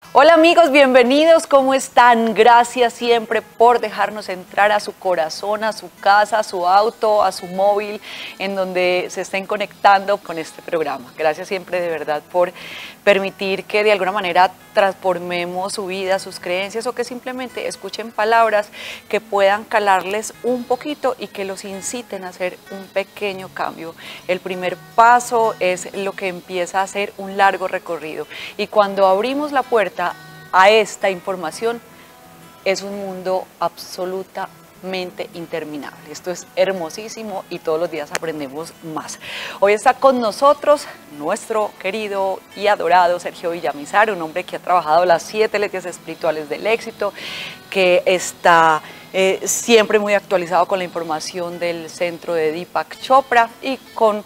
Hola amigos, bienvenidos, ¿cómo están? Gracias siempre por dejarnos entrar a su corazón, a su casa, a su auto, a su móvil, en donde se estén conectando con este programa. Gracias siempre de verdad por permitir que de alguna manera transformemos su vida, sus creencias o que simplemente escuchen palabras que puedan calarles un poquito y que los inciten a hacer un pequeño cambio. El primer paso es lo que empieza a ser un largo recorrido y cuando abrimos la puerta a esta información es un mundo absolutamente interminable. Esto es hermosísimo y todos los días aprendemos más. Hoy está con nosotros nuestro querido y adorado Sergio Villamizar, un hombre que ha trabajado las 7 leyes espirituales del éxito, que está siempre muy actualizado con la información del centro de Deepak Chopra y con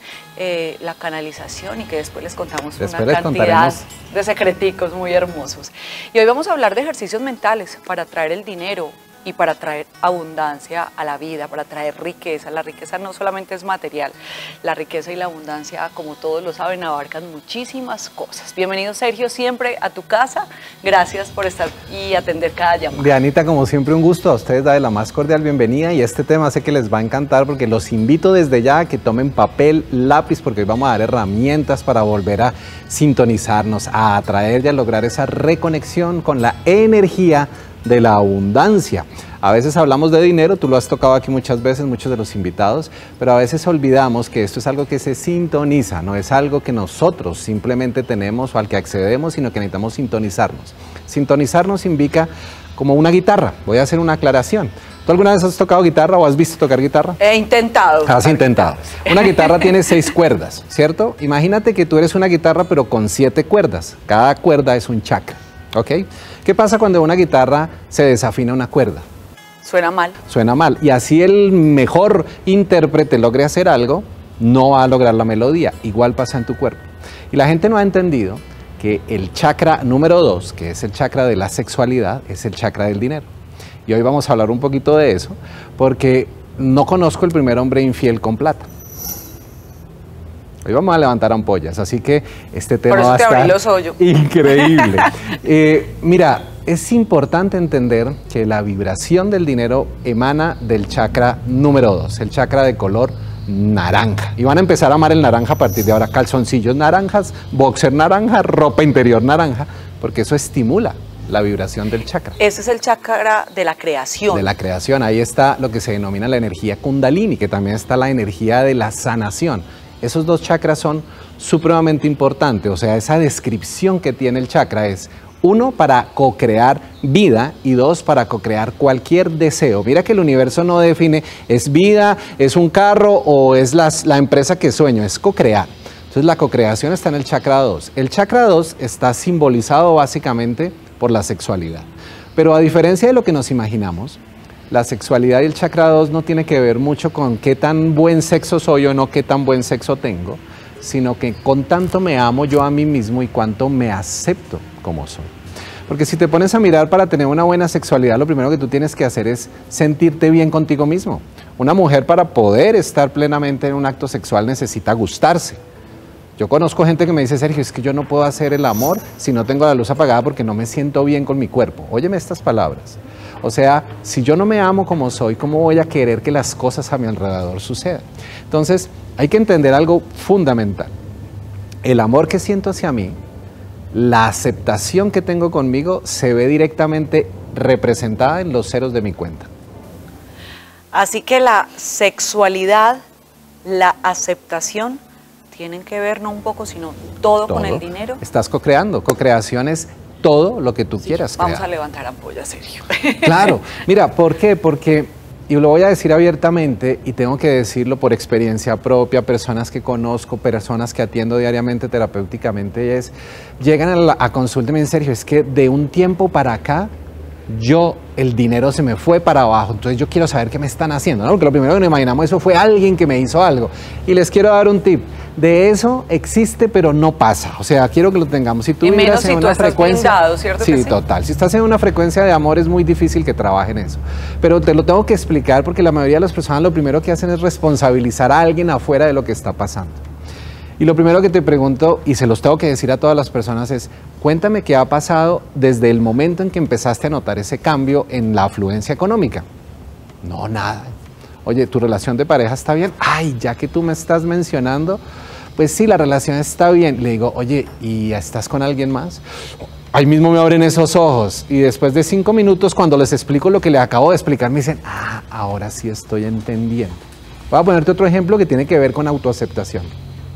la canalización, y que después les contamos una cantidad de secreticos muy hermosos. Y hoy vamos a hablar de ejercicios mentales para atraer el dinero y para traer abundancia a la vida, para traer riqueza. La riqueza no solamente es material, la riqueza y la abundancia, como todos lo saben, abarcan muchísimas cosas. Bienvenido Sergio, siempre a tu casa. Gracias por estar y atender cada llamada. Dianita, como siempre un gusto, a ustedes darle la más cordial bienvenida y este tema sé que les va a encantar porque los invito desde ya a que tomen papel, lápiz, porque hoy vamos a dar herramientas para volver a sintonizarnos, a atraer y a lograr esa reconexión con la energía de la abundancia. A veces hablamos de dinero, tú lo has tocado aquí muchas veces, muchos de los invitados, pero a veces olvidamos que esto es algo que se sintoniza, no es algo que nosotros simplemente tenemos o al que accedemos, sino que necesitamos sintonizarnos. Sintonizarnos indica como una guitarra. Voy a hacer una aclaración. ¿Tú alguna vez has tocado guitarra o has visto tocar guitarra? He intentado. Has intentado. Una guitarra tiene 6 cuerdas, ¿cierto? Imagínate que tú eres una guitarra pero con 7 cuerdas. Cada cuerda es un chakra, ¿ok? ¿Qué pasa cuando una guitarra se desafina una cuerda? Suena mal. Suena mal. Y así el mejor intérprete logre hacer algo, no va a lograr la melodía. Igual pasa en tu cuerpo. Y la gente no ha entendido que el chakra número 2, que es el chakra de la sexualidad, es el chakra del dinero. Y hoy vamos a hablar un poquito de eso, porque no conozco el primer hombre infiel con plata. Hoy vamos a levantar ampollas, así que este tema va a estar increíble. Mira, es importante entender que la vibración del dinero emana del chakra número 2, el chakra de color naranja. Y van a empezar a amar el naranja a partir de ahora. Calzoncillos naranjas, boxer naranja, ropa interior naranja, porque eso estimula la vibración del chakra. Ese es el chakra de la creación. De la creación, ahí está lo que se denomina la energía kundalini, que también está la energía de la sanación. Esos 2 chakras son supremamente importantes, o sea, esa descripción que tiene el chakra es 1 para co-crear vida y 2 para co-crear cualquier deseo. Mira que el universo no define, es vida, es un carro o es la empresa que sueño, es co-crear. Entonces la co-creación está en el chakra 2. El chakra 2 está simbolizado básicamente por la sexualidad. Pero a diferencia de lo que nos imaginamos, la sexualidad y el chakra 2 no tiene que ver mucho con qué tan buen sexo soy o no, qué tan buen sexo tengo, sino que con tanto me amo yo a mí mismo y cuánto me acepto como soy. Porque si te pones a mirar, para tener una buena sexualidad, lo primero que tú tienes que hacer es sentirte bien contigo mismo. Una mujer, para poder estar plenamente en un acto sexual, necesita gustarse. Yo conozco gente que me dice, Sergio, es que yo no puedo hacer el amor si no tengo la luz apagada porque no me siento bien con mi cuerpo. Óyeme estas palabras. O sea, si yo no me amo como soy, ¿cómo voy a querer que las cosas a mi alrededor sucedan? Entonces, hay que entender algo fundamental. El amor que siento hacia mí, la aceptación que tengo conmigo, se ve directamente representada en los ceros de mi cuenta. Así que la sexualidad, la aceptación, tienen que ver no un poco, sino todo con el dinero. Estás co-creando. Co-creación es todo lo que tú quieras crear. Vamos a levantar ampollas, Sergio. Claro. Mira, ¿por qué? Porque, y lo voy a decir abiertamente, y tengo que decirlo por experiencia propia, personas que conozco, personas que atiendo diariamente terapéuticamente, llegan a consulta y me dicen, Sergio, es que de un tiempo para acá, el dinero se me fue para abajo, entonces yo quiero saber qué me están haciendo, ¿no? Porque lo primero que nos imaginamos eso fue alguien que me hizo algo. Y les quiero dar un tip, de eso existe pero no pasa, o sea, quiero que lo tengamos. Si tú vibras en una frecuencia, blindado, ¿cierto? Sí, total, si estás en una frecuencia de amor es muy difícil que trabajen eso, pero te lo tengo que explicar porque la mayoría de las personas lo primero que hacen es responsabilizar a alguien afuera de lo que está pasando. Y lo primero que te pregunto, y se los tengo que decir a todas las personas, es cuéntame qué ha pasado desde el momento en que empezaste a notar ese cambio en la afluencia económica. No, nada. Oye, ¿tu relación de pareja está bien? Ay, ya que tú me estás mencionando, pues sí, la relación está bien. Le digo, oye, ¿y estás con alguien más? Ahí mismo me abren esos ojos y después de 5 minutos, cuando les explico lo que les acabo de explicar, me dicen, ah, ahora sí estoy entendiendo. Voy a ponerte otro ejemplo que tiene que ver con autoaceptación.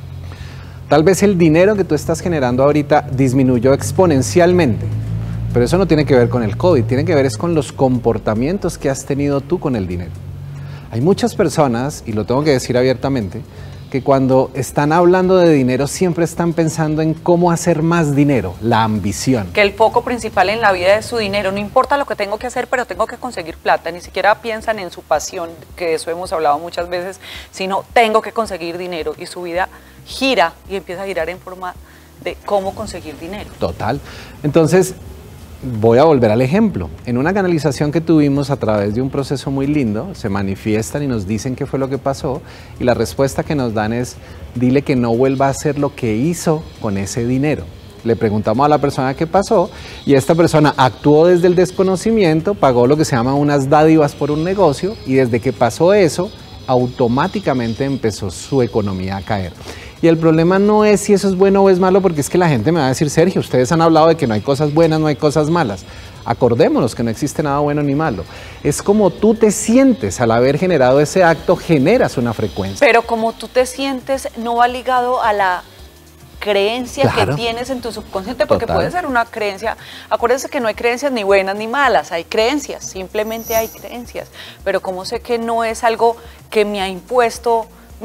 Tal vez el dinero que tú estás generando ahorita disminuyó exponencialmente, pero eso no tiene que ver con el COVID, tiene que ver es con los comportamientos que has tenido tú con el dinero. Hay muchas personas, y lo tengo que decir abiertamente, que cuando están hablando de dinero siempre están pensando en cómo hacer más dinero, la ambición. Que el foco principal en la vida es su dinero, no importa lo que tengo que hacer, pero tengo que conseguir plata, ni siquiera piensan en su pasión, que de eso hemos hablado muchas veces, sino tengo que conseguir dinero y su vida gira y empieza a girar en forma de cómo conseguir dinero. Total. Entonces, voy a volver al ejemplo. En una canalización que tuvimos a través de un proceso muy lindo, se manifiestan y nos dicen qué fue lo que pasó y la respuesta que nos dan es, dile que no vuelva a hacer lo que hizo con ese dinero. Le preguntamos a la persona qué pasó y esta persona actuó desde el desconocimiento, pagó lo que se llama unas dádivas por un negocio y desde que pasó eso, automáticamente empezó su economía a caer. Y el problema no es si eso es bueno o es malo, porque es que la gente me va a decir, Sergio, ustedes han hablado de que no hay cosas buenas, no hay cosas malas. Acordémonos que no existe nada bueno ni malo. Es como tú te sientes al haber generado ese acto, generas una frecuencia. Pero como tú te sientes no va ligado a la creencia claro, que tienes en tu subconsciente, porque total, puede ser una creencia. Acuérdense que no hay creencias ni buenas ni malas, hay creencias, simplemente hay creencias. Pero como sé que no es algo que me ha impuesto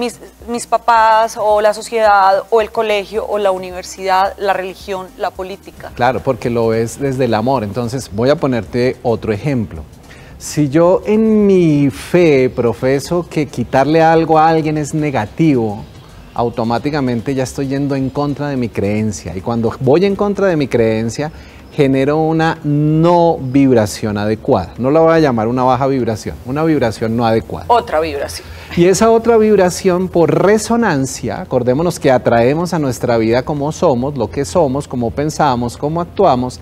mis papás o la sociedad o el colegio o la universidad, la religión, la política. Claro, porque lo ves desde el amor. Entonces voy a ponerte otro ejemplo. Si yo en mi fe profeso que quitarle algo a alguien es negativo, automáticamente ya estoy yendo en contra de mi creencia. Y cuando voy en contra de mi creencia, genero una no vibración adecuada. No la voy a llamar una baja vibración, una vibración no adecuada. Otra vibración. Y esa otra vibración por resonancia, acordémonos que atraemos a nuestra vida como somos, lo que somos, cómo pensamos, cómo actuamos,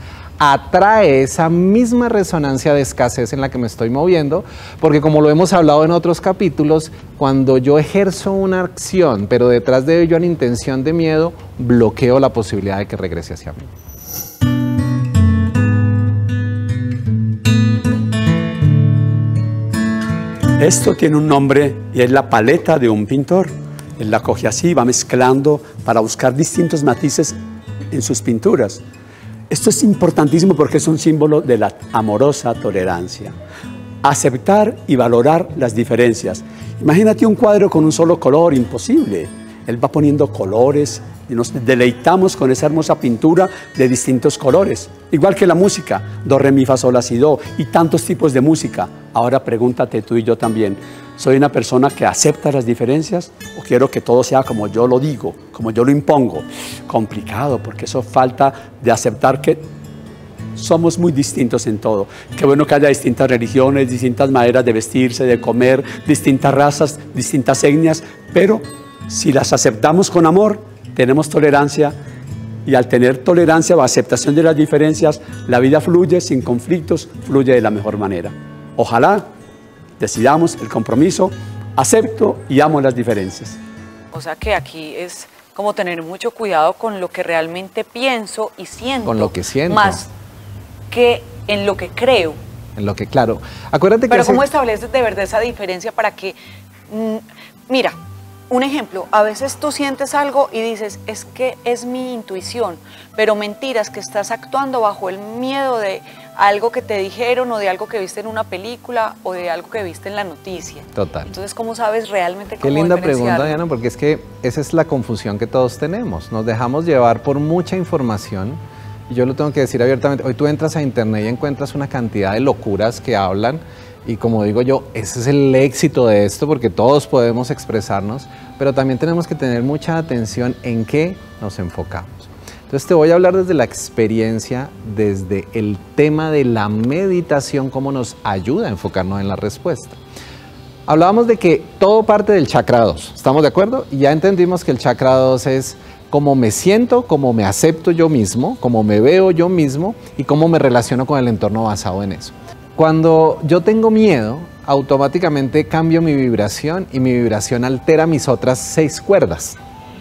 atrae esa misma resonancia de escasez en la que me estoy moviendo, porque como lo hemos hablado en otros capítulos, cuando yo ejerzo una acción, pero detrás de ello en intención de miedo, bloqueo la posibilidad de que regrese hacia mí. Esto tiene un nombre y es la paleta de un pintor. Él la coge así, va mezclando para buscar distintos matices en sus pinturas. Esto es importantísimo porque es un símbolo de la amorosa tolerancia. Aceptar y valorar las diferencias. Imagínate un cuadro con un solo color, imposible. Él va poniendo colores y nos deleitamos con esa hermosa pintura de distintos colores. Igual que la música, do, re, mi, fa, sol, la, si, do, y tantos tipos de música. Ahora pregúntate tú y yo también, ¿soy una persona que acepta las diferencias o quiero que todo sea como yo lo digo, como yo lo impongo? Complicado, porque eso falta de aceptar que somos muy distintos en todo. Qué bueno que haya distintas religiones, distintas maneras de vestirse, de comer, distintas razas, distintas etnias, pero si las aceptamos con amor, tenemos tolerancia, y al tener tolerancia o aceptación de las diferencias, la vida fluye sin conflictos, fluye de la mejor manera. Ojalá decidamos el compromiso, acepto y amo las diferencias. O sea que aquí es como tener mucho cuidado con lo que realmente pienso y siento. Con lo que siento. Más que en lo que creo. En lo que, claro. Acuérdate que... Pero ¿cómo estableces de verdad esa diferencia para que... mira, un ejemplo, a veces tú sientes algo y dices, es que es mi intuición, pero mentiras, que estás actuando bajo el miedo de algo que te dijeron o de algo que viste en una película o de algo que viste en la noticia. Total. Entonces, ¿cómo sabes realmente cómo Qué linda diferenciarlo? pregunta, Diana, porque es que esa es la confusión que todos tenemos. Nos dejamos llevar por mucha información y yo lo tengo que decir abiertamente. Hoy tú entras a internet y encuentras una cantidad de locuras que hablan y como digo yo, ese es el éxito de esto porque todos podemos expresarnos, pero también tenemos que tener mucha atención en qué nos enfocamos. Entonces te voy a hablar desde la experiencia, desde el tema de la meditación, cómo nos ayuda a enfocarnos en la respuesta. Hablábamos de que todo parte del chakra 2, ¿estamos de acuerdo? Y ya entendimos que el chakra 2 es cómo me siento, cómo me acepto yo mismo, cómo me veo yo mismo y cómo me relaciono con el entorno basado en eso. Cuando yo tengo miedo, automáticamente cambio mi vibración y mi vibración altera mis otras 6 cuerdas.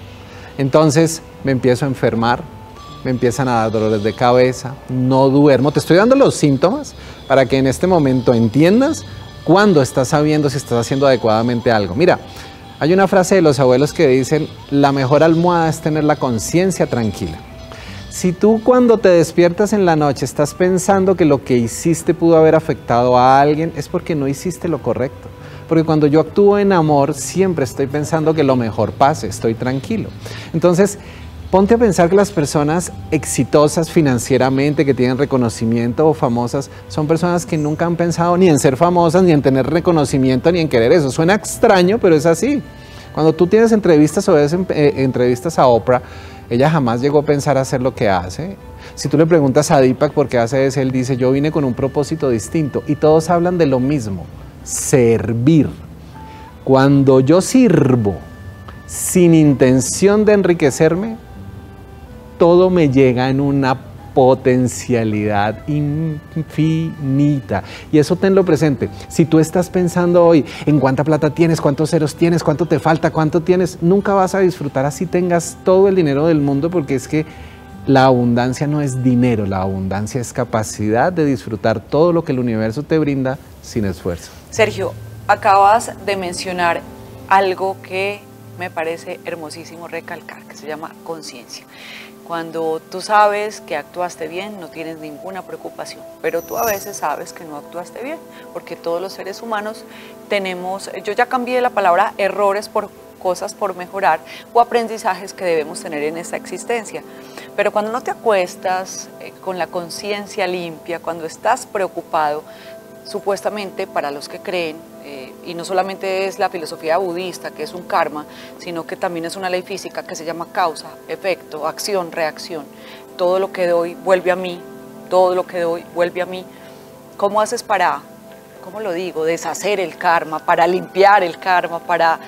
Entonces me empiezo a enfermar, me empiezan a dar dolores de cabeza, no duermo. Te estoy dando los síntomas para que en este momento entiendas cuándo estás sabiendo si estás haciendo adecuadamente algo. Mira, hay una frase de los abuelos que dicen, la mejor almohada es tener la conciencia tranquila. Si tú cuando te despiertas en la noche estás pensando que lo que hiciste pudo haber afectado a alguien, es porque no hiciste lo correcto. Porque cuando yo actúo en amor, siempre estoy pensando que lo mejor pase, estoy tranquilo. Entonces, ponte a pensar que las personas exitosas financieramente, que tienen reconocimiento o famosas, son personas que nunca han pensado ni en ser famosas, ni en tener reconocimiento, ni en querer eso. Suena extraño, pero es así. Cuando tú tienes entrevistas o ves entrevistas a Oprah, ella jamás llegó a pensar hacer lo que hace. Si tú le preguntas a Deepak por qué hace eso, él dice, yo vine con un propósito distinto. Y todos hablan de lo mismo, servir. Cuando yo sirvo sin intención de enriquecerme, todo me llega en una potencialidad infinita. Y eso tenlo presente. Si tú estás pensando hoy en cuánta plata tienes, cuántos ceros tienes, cuánto te falta, cuánto tienes, nunca vas a disfrutar así tengas todo el dinero del mundo, porque es que la abundancia no es dinero, la abundancia es capacidad de disfrutar todo lo que el universo te brinda sin esfuerzo. Sergio, acabas de mencionar algo que me parece hermosísimo recalcar, que se llama conciencia. Cuando tú sabes que actuaste bien, no tienes ninguna preocupación, pero tú a veces sabes que no actuaste bien, porque todos los seres humanos tenemos, yo ya cambié la palabra errores por cosas por mejorar o aprendizajes que debemos tener en esta existencia. Pero cuando no te acuestas con la conciencia limpia, cuando estás preocupado, supuestamente para los que creen, y no solamente es la filosofía budista, que es un karma, sino que también es una ley física que se llama causa, efecto, acción, reacción. Todo lo que doy vuelve a mí, todo lo que doy vuelve a mí. ¿Cómo haces para, cómo lo digo, deshacer el karma, para limpiar el karma, para,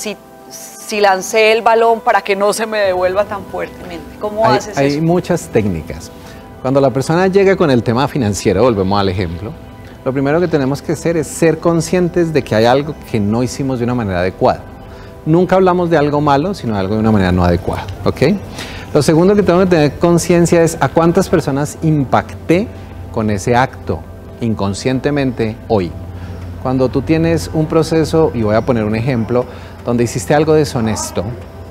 si lancé el balón, para que no se me devuelva tan fuertemente? ¿Cómo haces eso? Hay muchas técnicas. Cuando la persona llega con el tema financiero, volvemos al ejemplo, lo primero que tenemos que hacer es ser conscientes de que hay algo que no hicimos de una manera adecuada. Nunca hablamos de algo malo, sino de algo de una manera no adecuada, ¿ok? Lo segundo que tengo que tener conciencia es a cuántas personas impacté con ese acto inconscientemente hoy. Cuando tú tienes un proceso, y voy a poner un ejemplo, donde hiciste algo deshonesto,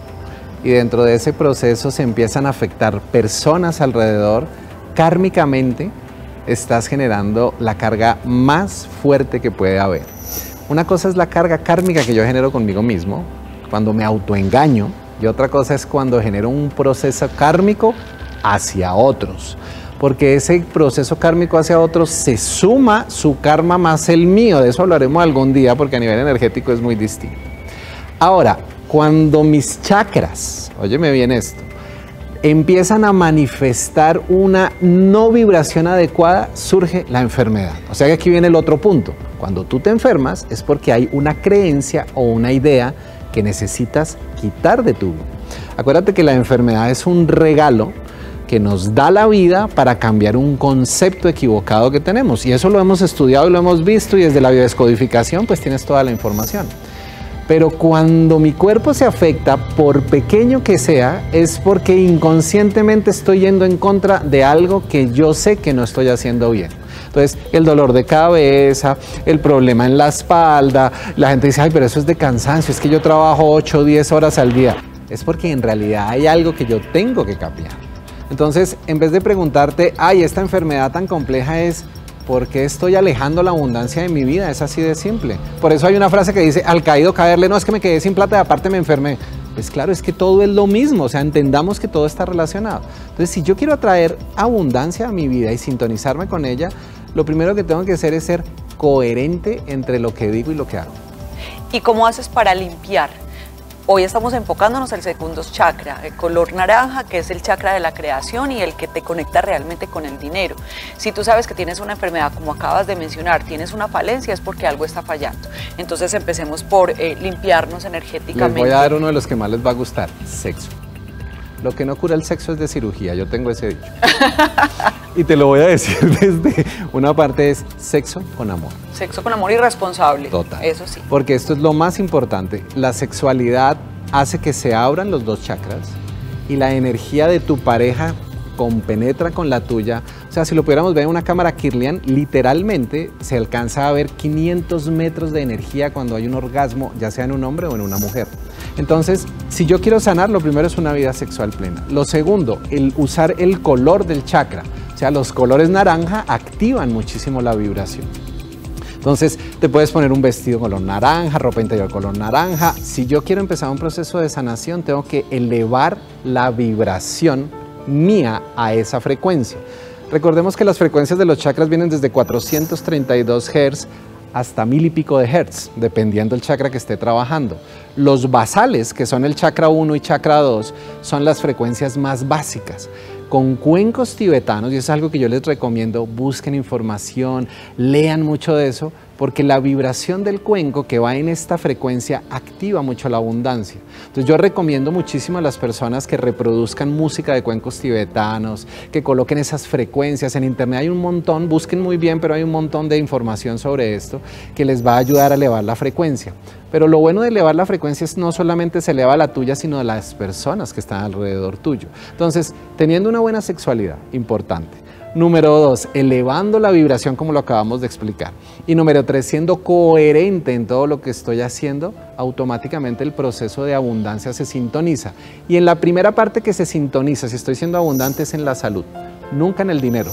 y dentro de ese proceso se empiezan a afectar personas alrededor, kármicamente, estás generando la carga más fuerte que puede haber. Una cosa es la carga kármica que yo genero conmigo mismo, cuando me autoengaño, y otra cosa es cuando genero un proceso kármico hacia otros. Porque ese proceso kármico hacia otros se suma su karma más el mío. De eso hablaremos algún día, porque a nivel energético es muy distinto. Ahora, cuando mis chakras, óyeme bien esto, empiezan a manifestar una no vibración adecuada, surge la enfermedad. O sea que aquí viene el otro punto. Cuando tú te enfermas es porque hay una creencia o una idea que necesitas quitar de tu vida. Acuérdate que la enfermedad es un regalo que nos da la vida para cambiar un concepto equivocado que tenemos. Y eso lo hemos estudiado y lo hemos visto, y desde la biodescodificación pues tienes toda la información. Pero cuando mi cuerpo se afecta, por pequeño que sea, es porque inconscientemente estoy yendo en contra de algo que yo sé que no estoy haciendo bien. Entonces, el dolor de cabeza, el problema en la espalda, la gente dice, ay, pero eso es de cansancio, es que yo trabajo 8 o 10 horas al día. Es porque en realidad hay algo que yo tengo que cambiar. Entonces, en vez de preguntarte, ay, esta enfermedad tan compleja es, ¿por qué estoy alejando la abundancia de mi vida? Es así de simple. Por eso hay una frase que dice, al caído caerle, no, es que me quedé sin plata y aparte me enfermé. Pues claro, es que todo es lo mismo, o sea, entendamos que todo está relacionado. Entonces, si yo quiero atraer abundancia a mi vida y sintonizarme con ella, lo primero que tengo que hacer es ser coherente entre lo que digo y lo que hago. ¿Y cómo haces para limpiar Hoy estamos enfocándonos en el segundo chakra, el color naranja, que es el chakra de la creación y el que te conecta realmente con el dinero. Si tú sabes que tienes una enfermedad, como acabas de mencionar, tienes una falencia, es porque algo está fallando. Entonces empecemos por limpiarnos energéticamente. Les voy a dar uno de los que más les va a gustar, sexo. Lo que no cura el sexo es de cirugía, yo tengo ese dicho. Y te lo voy a decir desde una parte, es sexo con amor. Sexo con amor y responsable. Total. Eso sí. Porque esto es lo más importante. La sexualidad hace que se abran los dos chakras y la energía de tu pareja compenetra con la tuya. O sea, si lo pudiéramos ver en una cámara Kirlian, literalmente se alcanza a ver 500 metros de energía cuando hay un orgasmo, ya sea en un hombre o en una mujer. Entonces, si yo quiero sanar, lo primero es una vida sexual plena. Lo segundo, el usar el color del chakra. O sea, los colores naranja activan muchísimo la vibración. Entonces, te puedes poner un vestido color naranja, ropa interior color naranja. Si yo quiero empezar un proceso de sanación, tengo que elevar la vibración mía a esa frecuencia. Recordemos que las frecuencias de los chakras vienen desde 432 Hz hasta 1000 y pico de Hertz, dependiendo del chakra que esté trabajando. Los basales, que son el chakra 1 y chakra 2, son las frecuencias más básicas. Con cuencos tibetanos, y eso es algo que yo les recomiendo, busquen información, lean mucho de eso, porque la vibración del cuenco que va en esta frecuencia activa mucho la abundancia. Entonces yo recomiendo muchísimo a las personas que reproduzcan música de cuencos tibetanos, que coloquen esas frecuencias. En internet hay un montón, busquen muy bien, pero hay un montón de información sobre esto que les va a ayudar a elevar la frecuencia. Pero lo bueno de elevar la frecuencia es no solamente se eleva la tuya, sino de las personas que están alrededor tuyo. Entonces, teniendo una buena sexualidad, importante. Número 2, elevando la vibración como lo acabamos de explicar. Y número 3, siendo coherente en todo lo que estoy haciendo, automáticamente el proceso de abundancia se sintoniza. Y en la primera parte que se sintoniza, si estoy siendo abundante, es en la salud, nunca en el dinero.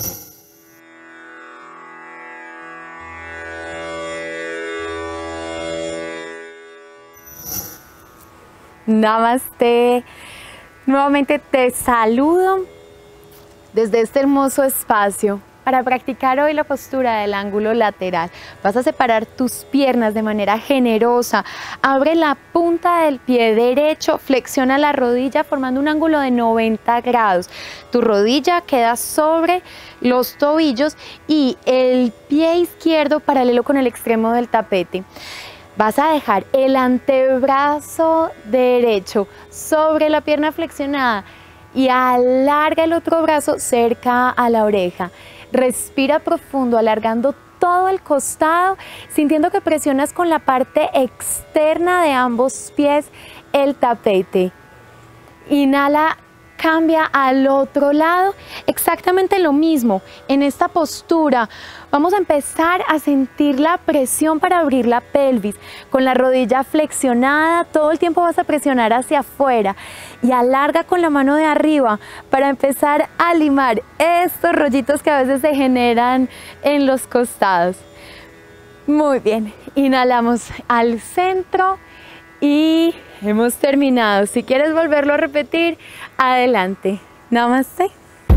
Namaste. Nuevamente te saludo desde este hermoso espacio para practicar hoy la postura del ángulo lateral. Vas a separar tus piernas de manera generosa. Abre la punta del pie derecho, flexiona la rodilla formando un ángulo de 90 grados. Tu rodilla queda sobre los tobillos y el pie izquierdo paralelo con el extremo del tapete. Vas a dejar el antebrazo derecho sobre la pierna flexionada y alarga el otro brazo cerca a la oreja. Respira profundo, alargando todo el costado, sintiendo que presionas con la parte externa de ambos pies el tapete. Inhala, cambia al otro lado, exactamente lo mismo. En esta postura vamos a empezar a sentir la presión para abrir la pelvis. Con la rodilla flexionada, todo el tiempo vas a presionar hacia afuera y alarga con la mano de arriba para empezar a limar estos rollitos que a veces se generan en los costados. Muy bien, inhalamos al centro y hemos terminado. Si quieres volverlo a repetir, adelante. Namaste.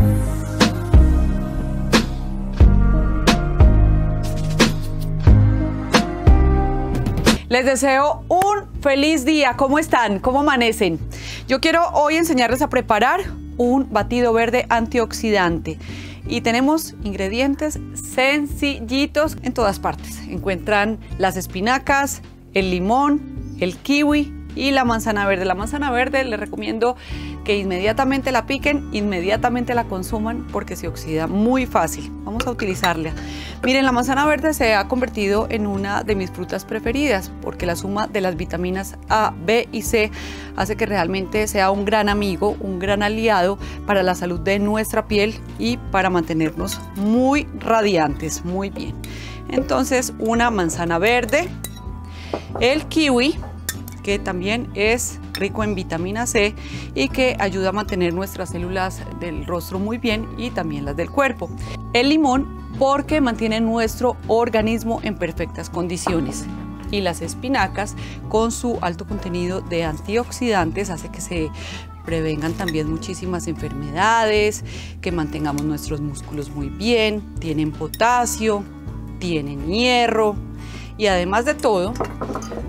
Les deseo un feliz día. ¿Cómo están? ¿Cómo amanecen? Yo quiero hoy enseñarles a preparar un batido verde antioxidante. Y tenemos ingredientes sencillitos en todas partes. Encuentran las espinacas, el limón, el kiwi y la manzana verde. La manzana verde les recomiendo que inmediatamente la piquen, inmediatamente la consuman porque se oxida muy fácil. Vamos a utilizarla. Miren, la manzana verde se ha convertido en una de mis frutas preferidas porque la suma de las vitaminas A, B y C hace que realmente sea un gran amigo, un gran aliado para la salud de nuestra piel y para mantenernos muy radiantes, muy bien. Entonces, una manzana verde, el kiwi, que también es rico en vitamina C y que ayuda a mantener nuestras células del rostro muy bien y también las del cuerpo. El limón, porque mantiene nuestro organismo en perfectas condiciones. Y las espinacas, con su alto contenido de antioxidantes, hace que se prevengan también muchísimas enfermedades, que mantengamos nuestros músculos muy bien, tienen potasio, tienen hierro y además de todo,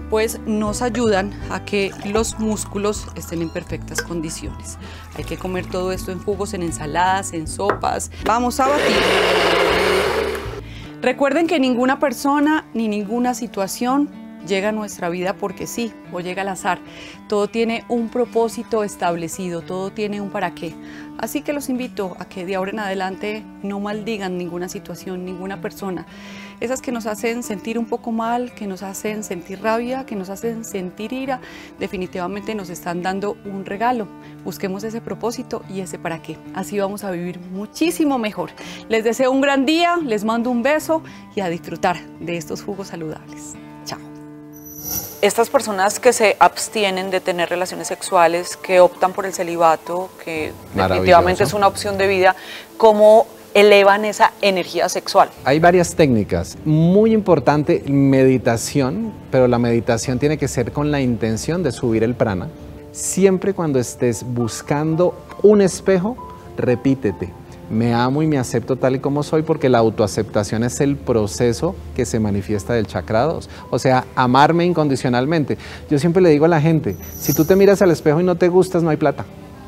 pues nos ayudan a que los músculos estén en perfectas condiciones. Hay que comer todo esto en jugos, en ensaladas, en sopas. Vamos a batir. Recuerden que ninguna persona ni ninguna situación llega a nuestra vida porque sí, o llega al azar. Todo tiene un propósito establecido, todo tiene un para qué. Así que los invito a que de ahora en adelante no maldigan ninguna situación, ninguna persona. Esas que nos hacen sentir un poco mal, que nos hacen sentir rabia, que nos hacen sentir ira, definitivamente nos están dando un regalo. Busquemos ese propósito y ese para qué. Así vamos a vivir muchísimo mejor. Les deseo un gran día, les mando un beso y a disfrutar de estos jugos saludables. Chao. Estas personas que se abstienen de tener relaciones sexuales, que optan por el celibato, que definitivamente es una opción de vida, ¿cómo elevan esa energía sexual? Hay varias técnicas. Muy importante, meditación, pero la meditación tiene que ser con la intención de subir el prana. Siempre cuando estés buscando un espejo, repítete: me amo y me acepto tal y como soy, porque la autoaceptación es el proceso que se manifiesta del chakra 2. O sea, amarme incondicionalmente. Yo siempre le digo a la gente, si tú te miras al espejo y no te gustas, no hay plata.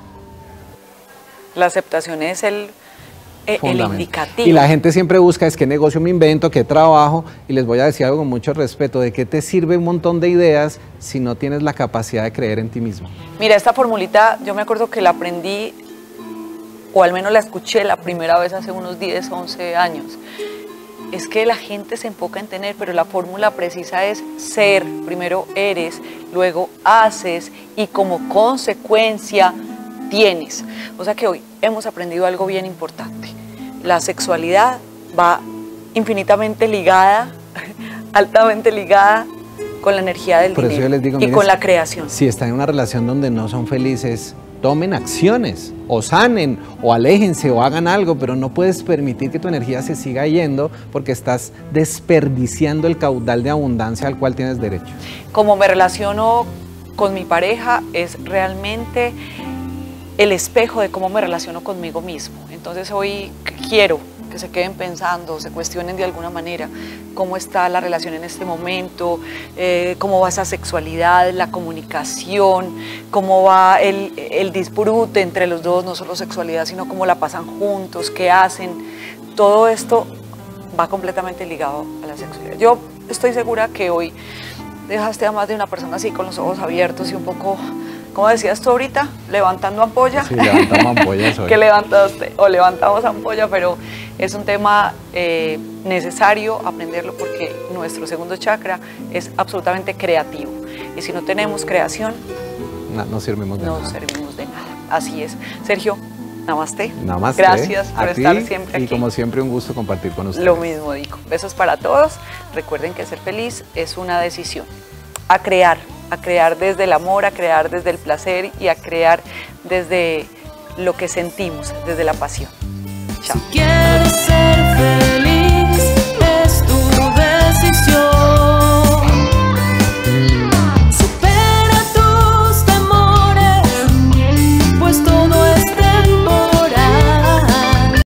La aceptación es el indicativo. Y la gente siempre busca, es qué negocio me invento, qué trabajo, y les voy a decir algo con mucho respeto: ¿de qué te sirve un montón de ideas si no tienes la capacidad de creer en ti mismo? Mira, esta formulita, yo me acuerdo que la aprendí, o al menos la escuché la primera vez hace unos 10, 11 años. Es que la gente se enfoca en tener, pero la fórmula precisa es ser. Primero eres, luego haces y como consecuencia tienes. O sea que hoy hemos aprendido algo bien importante. La sexualidad va infinitamente ligada, altamente ligada con la energía del dinero, yo les digo, y miren, con la creación. Si están en una relación donde no son felices, tomen acciones, o sanen, o aléjense, o hagan algo, pero no puedes permitir que tu energía se siga yendo porque estás desperdiciando el caudal de abundancia al cual tienes derecho. Como me relaciono con mi pareja es realmente el espejo de cómo me relaciono conmigo mismo. Entonces hoy quiero que se queden pensando, se cuestionen de alguna manera cómo está la relación en este momento, cómo va esa sexualidad, la comunicación, cómo va el disfrute entre los dos, no solo sexualidad, sino cómo la pasan juntos, qué hacen. Todo esto va completamente ligado a la sexualidad. Yo estoy segura que hoy dejaste a más de una persona así con los ojos abiertos y un poco, ¿cómo decías tú ahorita? Levantando ampolla. Sí, levantamos ampollas hoy. Que levantaste o levantamos ampolla, pero es un tema necesario aprenderlo porque nuestro segundo chakra es absolutamente creativo. Y si no tenemos creación, no servimos de nada. No servimos de nada. Así es. Sergio, namaste. Namaste. Gracias por estar siempre aquí. Y como siempre, un gusto compartir con ustedes. Lo mismo digo. Besos para todos. Recuerden que ser feliz es una decisión. A crear desde el amor, a crear desde el placer y a crear desde lo que sentimos, desde la pasión. Chao.